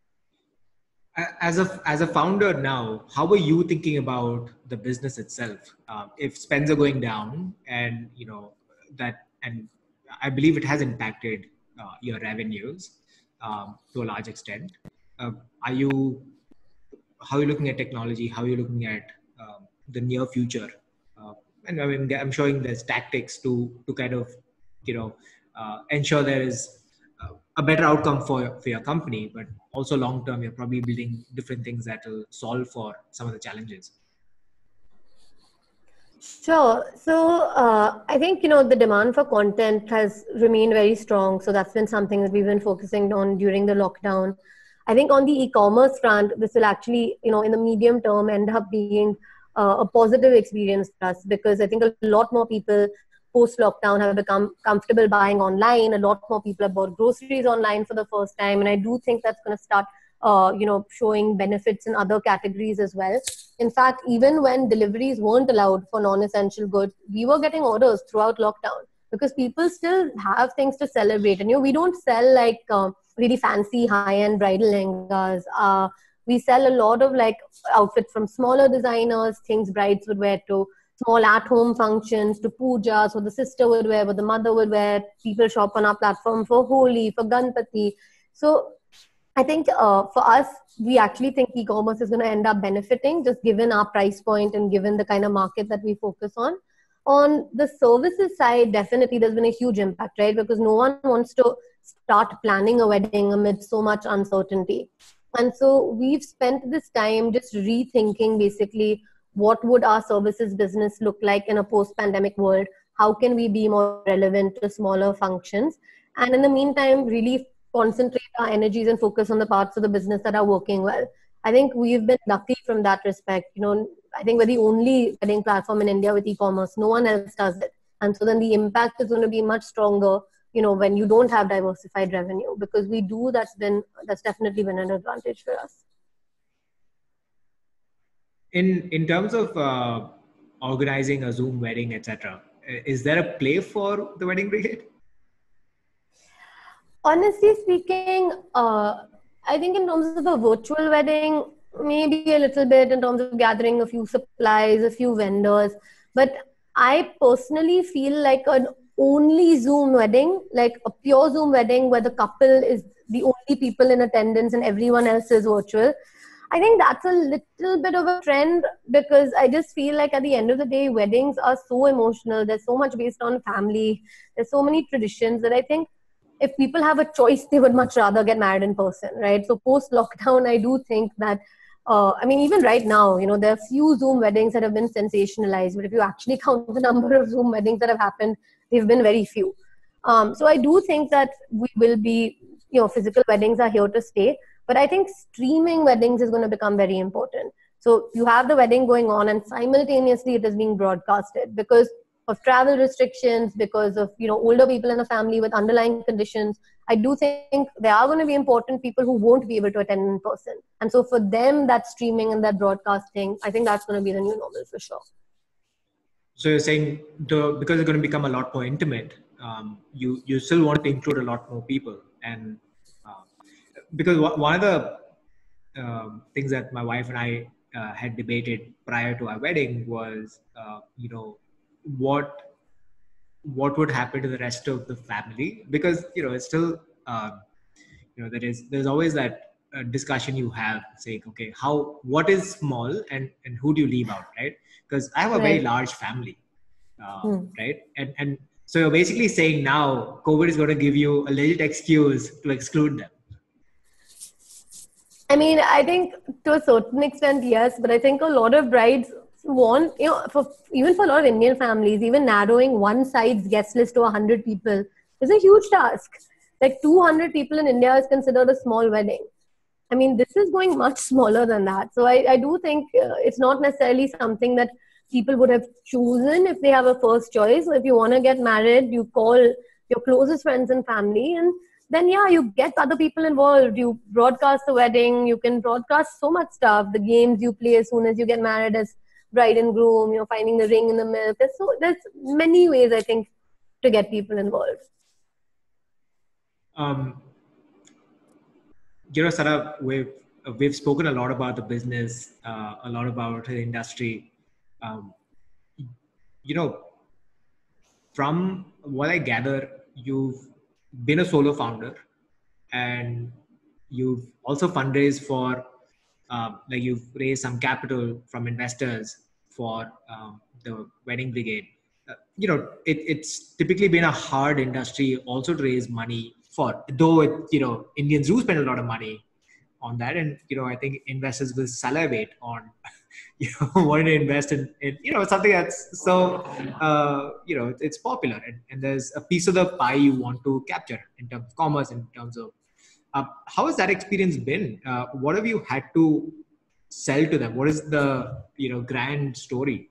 As a as a founder now, how are you thinking about the business itself? Uh, if spends are going down, and you know that, and I believe it has impacted uh, your revenues um, to a large extent. Uh, are you how are you looking at technology? How are you looking at um, the near future? Uh, and I mean, I'm showing there's tactics to to kind of you know uh, ensure there is uh, a better outcome for for your company, but also long term, you're probably building different things that will solve for some of the challenges. Sure. So uh, I think, you know, the demand for content has remained very strong. So that's been something that we've been focusing on during the lockdown. I think on the e-commerce front, this will actually, you know, in the medium term end up being uh, a positive experience for us because I think a lot more people post lockdown have become comfortable buying online. A lot more people have bought groceries online for the first time. And I do think that's going to start, uh, you know, showing benefits in other categories as well. In fact, even when deliveries weren't allowed for non-essential goods, we were getting orders throughout lockdown because people still have things to celebrate. And you know, we don't sell like uh, really fancy high-end bridal lehengas. Uh, we sell a lot of like outfits from smaller designers, things brides would wear to small at-home functions, to pujas, what the sister would wear, what the mother would wear. People shop on our platform for Holi, for Ganpati. So I think uh, for us, we actually think e-commerce is going to end up benefiting just given our price point and given the kind of market that we focus on. On the services side, definitely there's been a huge impact, right? Because no one wants to start planning a wedding amid so much uncertainty. And so we've spent this time just rethinking basically what would our services business look like in a post-pandemic world? How can we be more relevant to smaller functions? And in the meantime, really concentrate our energies and focus on the parts of the business that are working well. I think we've been lucky from that respect. You know, I think we're the only wedding platform in India with e-commerce. No one else does it. And so then the impact is going to be much stronger, you know, when you don't have diversified revenue, because we do, that's been, that's definitely been an advantage for us. In, in terms of uh, organizing a Zoom wedding, et cetera, is there a play for the wedding brigade? Honestly speaking, uh, I think in terms of a virtual wedding, maybe a little bit in terms of gathering a few supplies, a few vendors. But I personally feel like an only Zoom wedding, like a pure Zoom wedding where the couple is the only people in attendance and everyone else is virtual. I think that's a little bit of a trend because I just feel like at the end of the day, weddings are so emotional. There's so much based on family. There's so many traditions that I think if people have a choice, they would much rather get married in person, right? So post lockdown, I do think that, uh, I mean, even right now, you know, there are few Zoom weddings that have been sensationalized, but if you actually count the number of Zoom weddings that have happened, they've been very few. Um, so I do think that we will be, you know, physical weddings are here to stay, but I think streaming weddings is going to become very important. So you have the wedding going on and simultaneously it is being broadcasted because of travel restrictions, because of, you know, older people in a family with underlying conditions. I do think there are going to be important people who won't be able to attend in person. And so for them, that streaming and that broadcasting, I think that's going to be the new normal for sure. So you're saying the, because it's going to become a lot more intimate, um, you, you still want to include a lot more people. And uh, because one of the um, things that my wife and I uh, had debated prior to our wedding was, uh, you know, what what would happen to the rest of the family, because you know it's still um, you know there is there's always that uh, discussion you have saying, okay, how what is small and and who do you leave out, right? Because I have a very Right. large family, uh, Hmm. right? And and so you're basically saying now COVID is going to give you a legit excuse to exclude them. I mean, I think to a certain extent, yes, but I think a lot of brides want, you know, for even for a lot of Indian families, even narrowing one side's guest list to one hundred people is a huge task. Like two hundred people in India is considered a small wedding. I mean, this is going much smaller than that. So I, I do think uh, it's not necessarily something that people would have chosen if they have a first choice. So if you want to get married, you call your closest friends and family, and then yeah, you get other people involved. You broadcast the wedding. You can broadcast so much stuff. The games you play as soon as you get married as bride and groom. You know, finding the ring in the milk. There's so there's many ways I think to get people involved. Um, you know, Sarah, we've we've spoken a lot about the business, uh, a lot about the industry. Um, you know, from what I gather, you've been a solo founder, and you've also fundraised for, uh, like you've raised some capital from investors for um, the wedding brigade. Uh, you know, it, it's typically been a hard industry also to raise money for, though it, you know, Indians do spend a lot of money on that. And, you know, I think investors will salivate on, you know, wanting to invest in, in, you know, something that's so, uh, you know, it's popular, and, and there's a piece of the pie you want to capture in terms of commerce, in terms of, uh, how has that experience been? Uh, what have you had to sell to them? What is the, you know, grand story?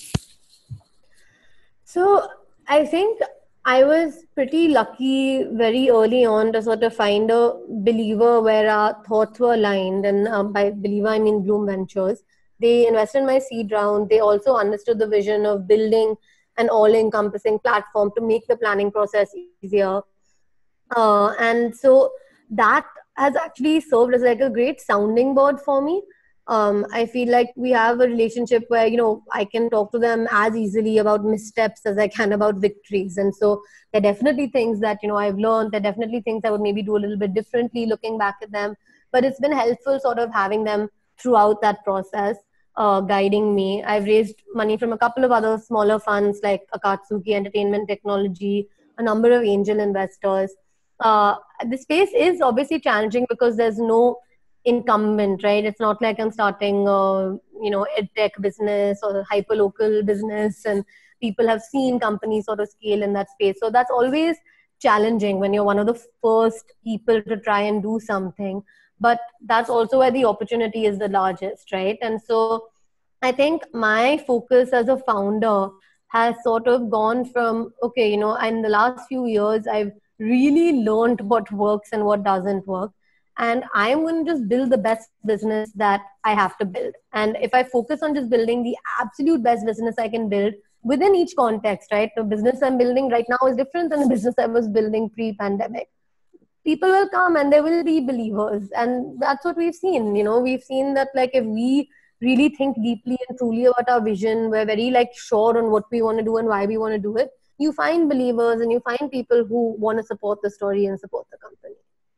So I think I was pretty lucky very early on to sort of find a believer where our thoughts were aligned. And um, by believer, I mean Bloom Ventures. They invested in my seed round. They also understood the vision of building an all encompassing platform to make the planning process easier. Uh, and so that has actually served as like a great sounding board for me. um, I feel like we have a relationship where, you know, I can talk to them as easily about missteps as I can about victories. And so there are definitely things that, you know, I've learned. There are definitely things I would maybe do a little bit differently looking back at them. But it's been helpful sort of having them throughout that process, uh, guiding me. I've raised money from a couple of other smaller funds like Akatsuki Entertainment Technology, a number of angel investors. Uh, the space is obviously challenging because there's no incumbent, right? It's not like I'm starting a, you know, ed tech business or a hyper local business, and people have seen companies sort of scale in that space. So that's always challenging when you're one of the first people to try and do something. But that's also where the opportunity is the largest, right? And so I think my focus as a founder has sort of gone from, okay, you know, in the last few years, I've really learned what works and what doesn't work. And I'm going to just build the best business that I have to build. And if I focus on just building the absolute best business I can build within each context, right? The business I'm building right now is different than the business I was building pre-pandemic. People will come and they will be believers, and that's what we've seen. You know, we've seen that, like, if we really think deeply and truly about our vision, we're very like sure on what we want to do and why we want to do it, you find believers and you find people who want to support the story and support the company.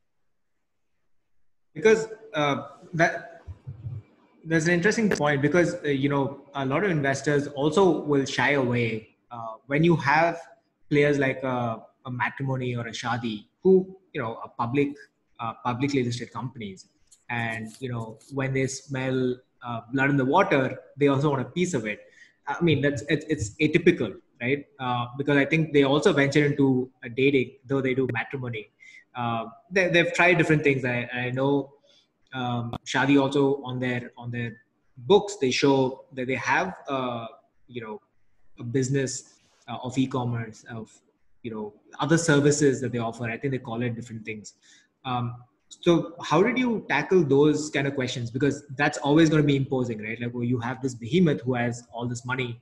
Because uh, that there's an interesting point, because uh, you know, a lot of investors also will shy away uh, when you have players like a, a matrimony or a shadi, who, you know, are public uh, publicly listed companies, and you know, when they smell uh, blood in the water, they also want a piece of it. I mean, that's it's, it's atypical, right? Uh, because I think they also venture into a dating, though they do matrimony. Uh, they, they've tried different things. I, I know um, Shadi also, on their on their books, they show that they have uh, you know, a business uh, of e-commerce, of you know other services that they offer. I think they call it different things. Um, so how did you tackle those kind of questions? Because that's always going to be imposing, right? Like, well, you have this behemoth who has all this money.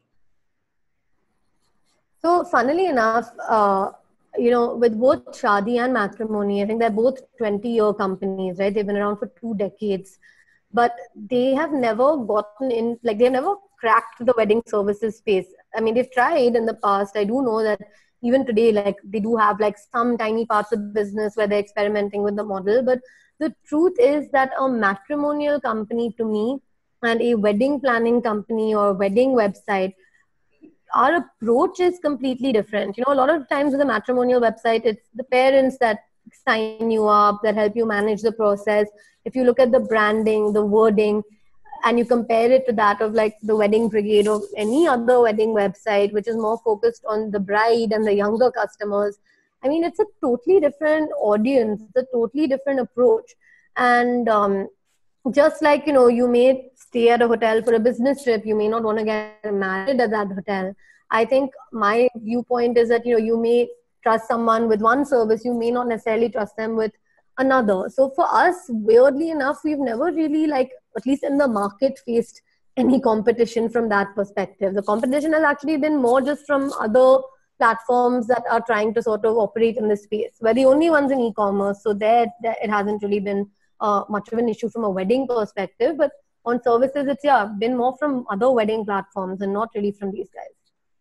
So, funnily enough, uh, you know, with both Shaadi and Matrimony, I think they're both twenty-year companies, right? They've been around for two decades, but they have never gotten in, like, they've never cracked the wedding services space. I mean, they've tried in the past. I do know that even today, like, they do have like some tiny parts of the business where they're experimenting with the model. But the truth is that a matrimonial company, to me, and a wedding planning company or wedding website, our approach is completely different. You know, a lot of times with a matrimonial website, it's the parents that sign you up, that help you manage the process. If you look at the branding, the wording, and you compare it to that of like the Wedding Brigade or any other wedding website, which is more focused on the bride and the younger customers, I mean, it's a totally different audience. It's a totally different approach. And um, just like, you know, you may stay at a hotel for a business trip, you may not want to get married at that hotel. I think my viewpoint is that, you know, you may trust someone with one service, you may not necessarily trust them with another. So for us, weirdly enough, we've never really, like, at least in the market, faced any competition from that perspective. The competition has actually been more just from other platforms that are trying to sort of operate in this space. We're the only ones in e-commerce, so there, there it hasn't really been uh, much of an issue from a wedding perspective. But on services, it's yeah been more from other wedding platforms and not really from these guys.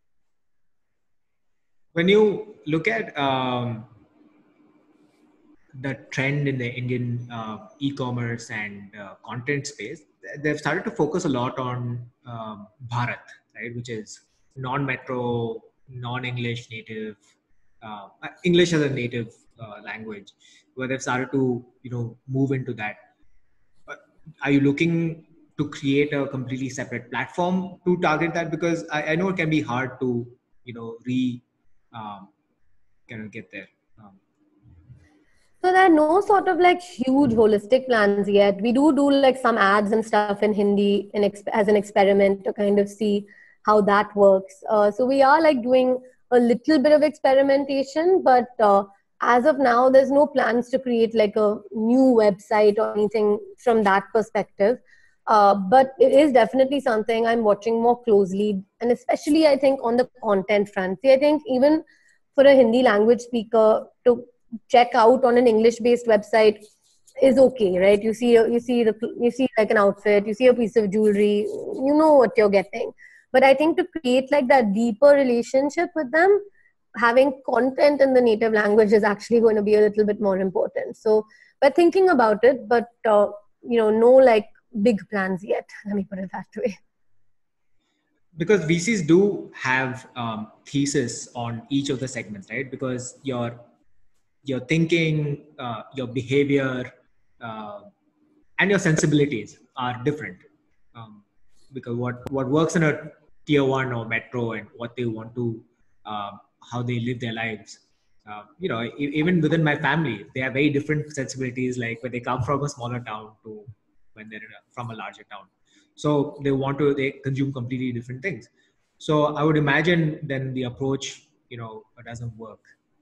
When you look at um, the trend in the Indian uh, e-commerce and uh, content space, they've started to focus a lot on um, Bharat, right, which is non-metro, non-English native, uh, English as a native uh, language, where they've started to you know move into that. Are you looking to create a completely separate platform to target that? Because I, I know it can be hard to you know re um, kind of get there. Um, So there are no sort of like huge holistic plans yet. We do do like some ads and stuff in Hindi in exp- as an experiment to kind of see how that works. Uh, so we are like doing a little bit of experimentation, but uh, as of now, there's no plans to create like a new website or anything from that perspective. Uh, but it is definitely something I'm watching more closely, and especially I think on the content front. See, I think even for a Hindi language speaker to check out on an English based website is okay, right? You see you see the you see like an outfit, you see a piece of jewelry, you know what you're getting. But I think to create like that deeper relationship with them, having content in the native language is actually going to be a little bit more important. So we're thinking about it, but uh, you know no like big plans yet, let me put it that way. because V Cs do have um, thesis on each of the segments, right? Because your your thinking, uh, your behavior, uh, and your sensibilities are different. Um, because what what works in a tier one or metro and what they want to, um, how they live their lives. Uh, you know, e- even within my family, they have very different sensibilities. Like when they come from a smaller town to when they're in a, from a larger town, so they want to they consume completely different things. So I would imagine then the approach, you know, doesn't work.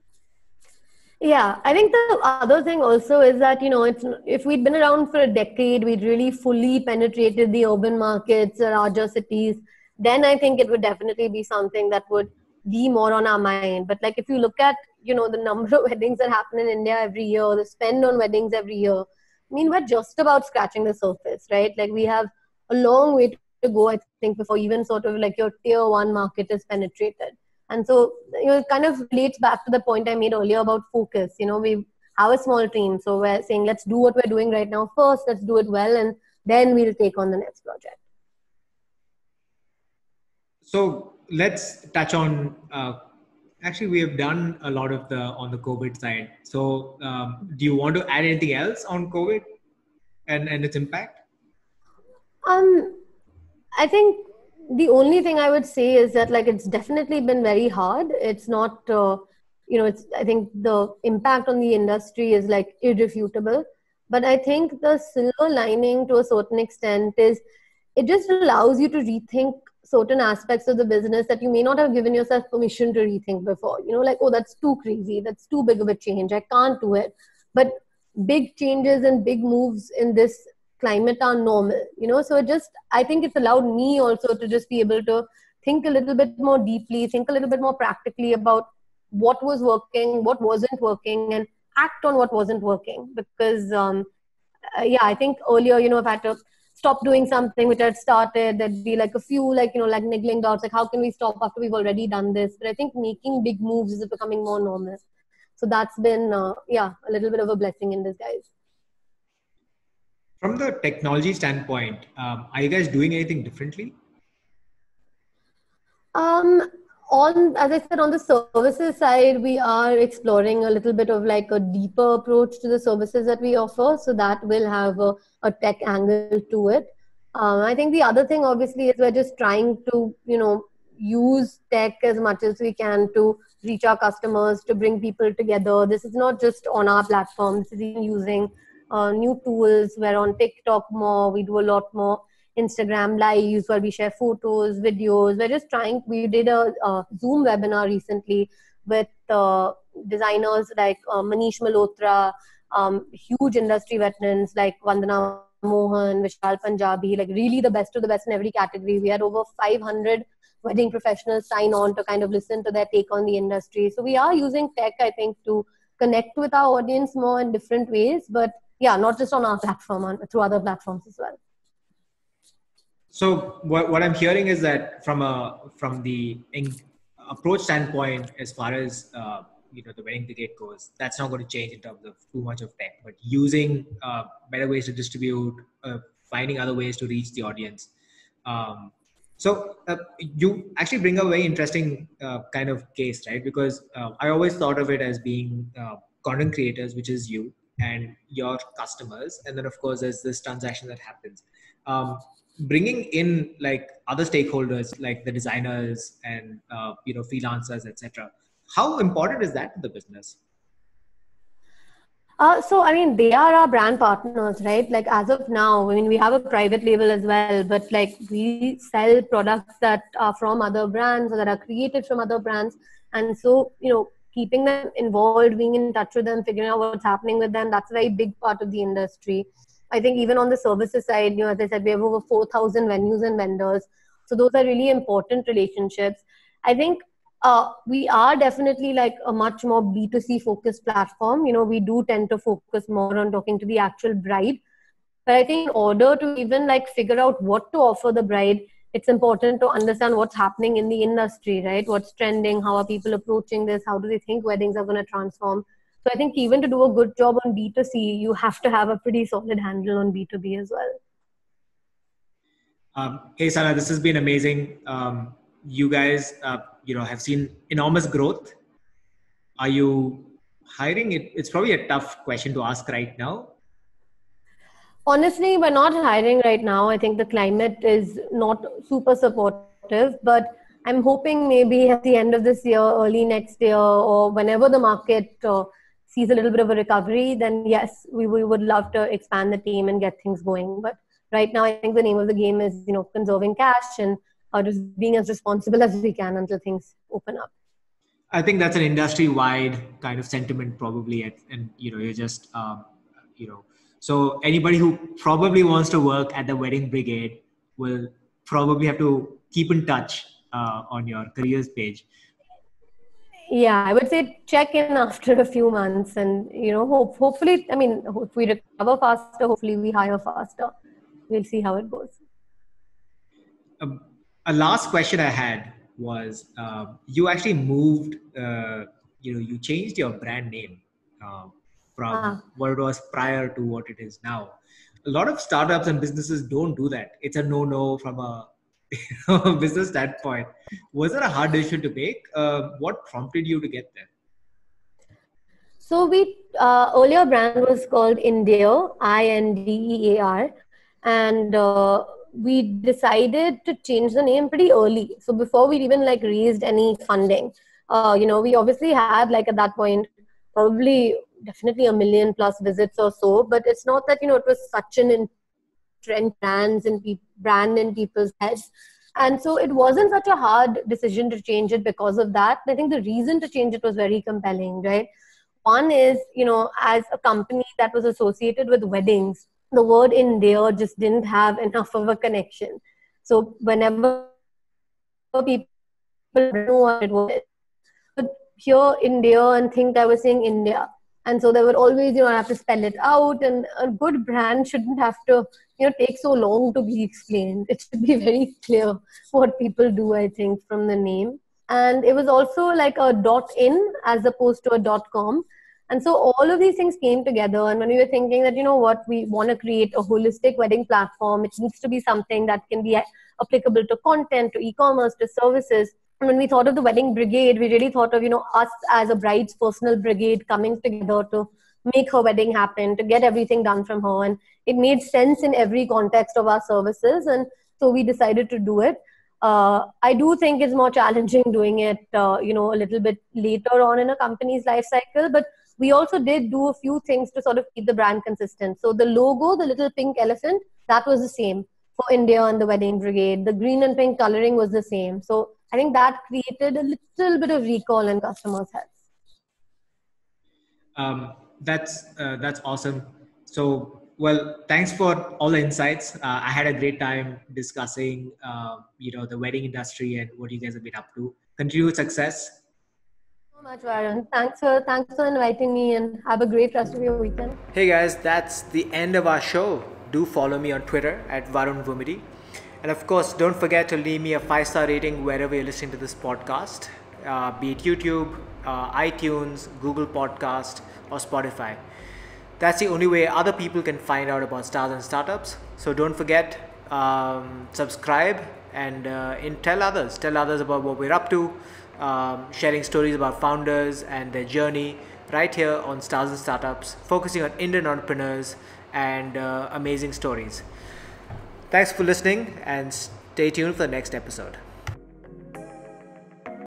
Yeah, I think the other thing also is that, you know, it's if we'd been around for a decade, we'd really fully penetrated the urban markets, the larger cities, then I think it would definitely be something that would be more on our mind. But like if you look at, you know, the number of weddings that happen in India every year, the spend on weddings every year, I mean, we're just about scratching the surface, right? Like we have a long way to go, I think, before even sort of like your tier one market is penetrated. And so, you know, it kind of relates back to the point I made earlier about focus. You know, we have a small team. So we're saying, let's do what we're doing right now first, let's do it well, and then we'll take on the next project. So let's touch on, uh, actually, we have done a lot of the on the COVID side. So um, do you want to add anything else on COVID and, and its impact? Um, I think the only thing I would say is that like it's definitely been very hard. It's not, uh, you know, it's I think the impact on the industry is like irrefutable. But I think the silver lining to a certain extent is it just allows you to rethink certain aspects of the business that you may not have given yourself permission to rethink before. You know, like, oh, that's too crazy. That's too big of a change. I can't do it. But big changes and big moves in this climate are normal, you know. So it just, I think it's allowed me also to just be able to think a little bit more deeply, think a little bit more practically about what was working, what wasn't working, and act on what wasn't working. Because, um, uh, yeah, I think earlier, you know, if I had to stop doing something which I'd started, there'd be like a few, like, you know, like niggling doubts, like, how can we stop after we've already done this? But I think making big moves is becoming more normal. So that's been, uh, yeah, a little bit of a blessing in disguise. From the technology standpoint, um, are you guys doing anything differently? Um, on, as I said, on the services side, we are exploring a little bit of like a deeper approach to the services that we offer. So that will have a, a tech angle to it. Um, I think the other thing, obviously, is we're just trying to, you know, use tech as much as we can to reach our customers, to bring people together. This is not just on our platform. This is even using uh, new tools. We're on TikTok more. We do a lot more Instagram lives where we share photos, videos. We're just trying, we did a, a Zoom webinar recently with uh, designers like uh, Manish Malhotra, um, huge industry veterans like Vandana Mohan, Vishal Punjabi, like really the best of the best in every category. We had over five hundred wedding professionals sign on to kind of listen to their take on the industry. So we are using tech, I think, to connect with our audience more in different ways. But yeah, not just on our platform, on, through other platforms as well. So what, what I'm hearing is that from a from the in, approach standpoint, as far as uh, you know the wedding brigade goes, that's not going to change in terms of too much of tech. But using uh, better ways to distribute, uh, finding other ways to reach the audience. Um, so uh, you actually bring a very interesting uh, kind of case, right? Because uh, I always thought of it as being uh, content creators, which is you and your customers, and then of course there's this transaction that happens. Um, bringing in like other stakeholders like the designers and uh, you know freelancers, etc., how important is that to the business? Uh, so, I mean, they are our brand partners, right? Like, as of now, I mean, we have a private label as well, but like, we sell products that are from other brands or that are created from other brands. And so, you know, keeping them involved, being in touch with them, figuring out what's happening with them, that's a very big part of the industry. I think even on the services side, you know, as I said, we have over four thousand venues and vendors. So those are really important relationships. I think uh, we are definitely like a much more B two C focused platform. You know, we do tend to focus more on talking to the actual bride. But I think in order to even like figure out what to offer the bride, it's important to understand what's happening in the industry, right? What's trending? How are people approaching this? How do they think weddings are going to transform? So I think even to do a good job on B two C, you have to have a pretty solid handle on B two B as well. Um, hey, Sana, this has been amazing. Um, you guys, uh, you know, have seen enormous growth. Are you hiring? It, it's probably a tough question to ask right now. Honestly, we're not hiring right now. I think the climate is not super supportive, but I'm hoping maybe at the end of this year, early next year, or whenever the market uh, sees a little bit of a recovery, then yes, we, we would love to expand the team and get things going. But right now, I think the name of the game is, you know, conserving cash and uh, just being as responsible as we can until things open up. I think that's an industry-wide kind of sentiment, probably, and, and you know, you're just, um, you know, so anybody who probably wants to work at the wedding brigade will probably have to keep in touch uh, on your careers page. Yeah, I would say check in after a few months, and you know, hope hopefully, I mean, if we recover faster, hopefully we hire faster. We'll see how it goes. Um, a last question I had was uh, you actually moved, uh, you know, you changed your brand name uh, from ah. what it was prior to what it is now. A lot of startups and businesses don't do that. It's a no-no from a you know, business standpoint. Was it a hard decision to make? Uh, what prompted you to get there? So we uh, earlier brand was called Indear, I N D E A R, and uh, we decided to change the name pretty early. So before we even like raised any funding, uh, you know, we obviously had like at that point probably definitely a million plus visits or so. But it's not that, you know, it was such an trend brands and pe- brand in people's heads. And so it wasn't such a hard decision to change it because of that. I think the reason to change it was very compelling, right? One is, you know, as a company that was associated with weddings, the word India just didn't have enough of a connection. So whenever people know what it was, would hear India and think I was saying India. And so they would always, you know, have to spell it out. And a good brand shouldn't have to, you know, take so long to be explained. It should be very clear what people do, I think, from the name. And it was also like a dot in as opposed to a dot com. And so all of these things came together. And when we were thinking that, you know what, we want to create a holistic wedding platform, it needs to be something that can be applicable to content, to e-commerce, to services. And when we thought of the wedding brigade, we really thought of, you know, us as a bride's personal brigade coming together to make her wedding happen, to get everything done from her. And it made sense in every context of our services. And so we decided to do it. Uh, I do think it's more challenging doing it, uh, you know, a little bit later on in a company's life cycle. But we also did do a few things to sort of keep the brand consistent. So the logo, the little pink elephant, that was the same for India and the wedding brigade. The green and pink coloring was the same. So I think that created a little bit of recall in customers' heads. Um, that's uh, that's awesome. So, well, thanks for all the insights. Uh, I had a great time discussing, uh, you know, the wedding industry and what you guys have been up to. Continued success. So much, Varun. Thanks for thanks for inviting me, and have a great rest of your weekend. Hey guys, that's the end of our show. Do follow me on Twitter at Varun Vumidi. And of course, don't forget to leave me a five-star rating wherever you're listening to this podcast, uh, be it YouTube, uh, iTunes, Google Podcast, or Spotify. That's the only way other people can find out about Stars and Startups. So don't forget, um, subscribe and, uh, and tell others. Tell others about what we're up to, um, sharing stories about founders and their journey right here on Stars and Startups, focusing on Indian entrepreneurs and uh, amazing stories. Thanks for listening and stay tuned for the next episode.